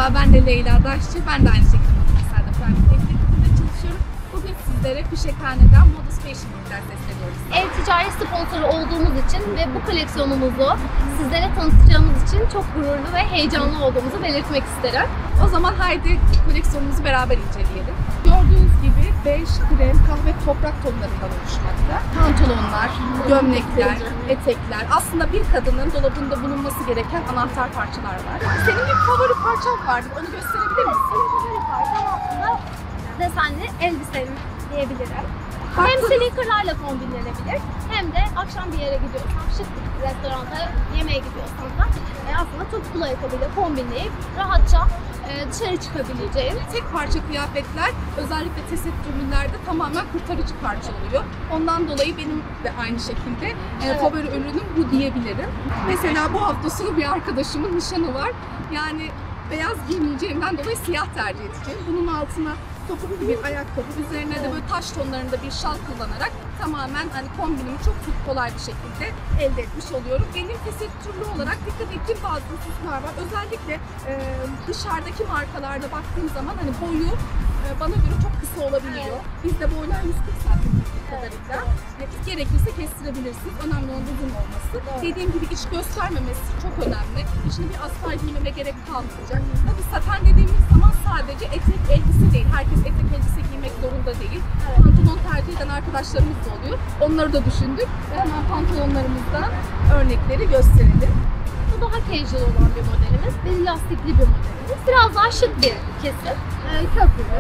Merhaba, ben de Leyla Daşçı. Ben de aynı şekilde Moda Nisa'da private eğitimde çalışıyorum. Bugün sizlere Fişekhane'den Modus Fashion'dan sesleniyoruz. E-ticaret sponsoru olduğumuz için ve bu koleksiyonumuzu sizlere tanıtacağımız için çok gururlu ve heyecanlı olduğumuzu belirtmek isterim. O zaman haydi koleksiyonumuzu beraber inceleyelim. Gördüğünüz gibi bej, krem, kahve, toprak tonlarından oluşmakta. Pantolonlar, gömlekler, etekler. Aslında bir kadının dolabında bulunması gereken anahtar parçalar var. Senin bir favori parçan vardı. Onu gösterebilir misin? Benim favori parçam aslında desenli elbiselerim diyebilirim. Farklı- Hem sneakerlarla kombinlenebilir hem de akşam bir yere gidiyorsan, şık bir restoranta yemeğe gidiyorsan da aslında topuklu ayakkabıyla kombinleyip rahatça dışarı çıkabileceğin. Tek parça kıyafetler özellikle tesettürlülerde tamamen kurtarıcı parça oluyor. Ondan dolayı benim de aynı şekilde favori ürünüm bu diyebilirim. Mesela bu hafta sonu bir arkadaşımın nişanı var. Yani beyaz giymeyeceğimden dolayı siyah tercih edeceğim. Bunun altına topuklu bir ayakkabı, üzerine de böyle taş tonlarında bir şal kullanarak tamamen hani kombinimi çok kolay bir şekilde elde etmiş oluyorum. Benim tesettürlü olarak dikkat ettiğim bazı hususlar var. Özellikle dışarıdaki markalarda baktığım zaman hani boyu bana göre çok kısa olabiliyor. Bizde boylar 140 santimetre kadarıyla. Gerekirse kestirebilirsiniz. Önemli olan uzun olması. Dediğim gibi iç göstermemesi çok önemli. İçine bir astar giymeme gerek kalmayacak. Tabii saten dediğimiz zaman sadece etek elbise değil. Herkes etek elbise giymek zorunda değil. Pantolon tercih eden arkadaşlarımız da oluyor. Onları da düşündük ve hemen pantolonlarımızdan örnekleri gösterelim. Bu daha casual olan bir modelimiz. Beli lastikli bir modelimiz. Biraz daha şık bir kesim. Köprülü.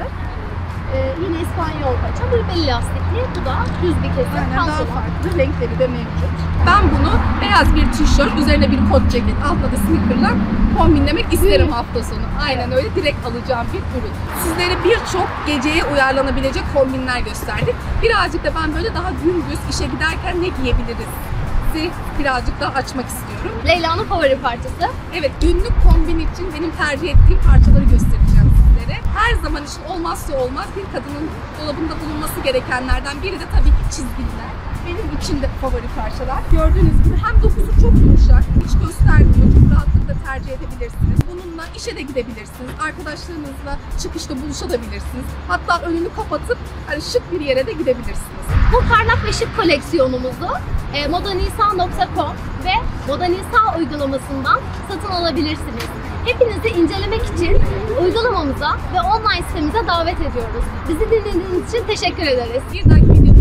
Yine İspanyol paça. Bu beli lastikli. Bu da düz bir kesim. Yani daha Pantolon. farklı renkleri de mevcut. Ben bunu beyaz bir tişört, üzerine bir kot ceket, altına da sneaker'la kombinlemek isterim hafta sonu. Aynen öyle, direkt alacağım bir ürün. Sizlere birçok geceye uyarlanabilecek kombinler gösterdik. Birazcık da ben böyle daha gündüz işe giderken ne giyebiliriz? Sizi birazcık daha açmak istiyorum. Leyla'nın favori parçası. Evet, günlük kombin için benim tercih ettiğim parçaları göstereceğim sizlere. Her zaman için olmazsa olmaz bir kadının dolabında bulunması gerekenlerden biri de tabii ki çizgiler. Benim için de favori parçalar. Gördüğünüz gibi hem dokusu çok yumuşak, hiç göstermiyor, çok rahatlıkla tercih edebilirsiniz. Bununla işe de gidebilirsiniz, arkadaşlarınızla çıkışta buluşabilirsiniz. Hatta önünü kapatıp hani şık bir yere de gidebilirsiniz. Bu parlak ve şık koleksiyonumuzu modanisa.com ve Modanisa uygulamasından satın alabilirsiniz. Hepinizi incelemek için uygulamamıza ve online sitemize davet ediyoruz. Bizi dinlediğiniz için teşekkür ederiz. Bir dahaki videoda